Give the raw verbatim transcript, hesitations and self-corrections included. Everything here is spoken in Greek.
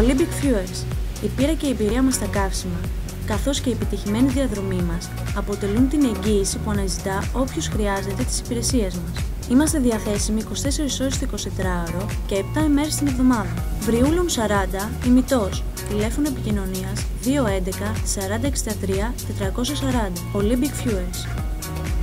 Olympic Fuels. Η πείρα και η εμπειρία μας στα καύσιμα, καθώς και η επιτυχημένη διαδρομή μας, αποτελούν την εγγύηση που αναζητά όποιος χρειάζεται τις υπηρεσίες μας. Είμαστε διαθέσιμοι είκοσι τέσσερις ώρες το εικοσιτετράωρο και επτά ημέρες την εβδομάδα. Βριούλων σαράντα, ημιτός. Τηλέφωνο επικοινωνίας δύο έντεκα σαράντα εξήντα τρία τετρακόσια σαράντα. Olympic Fuels.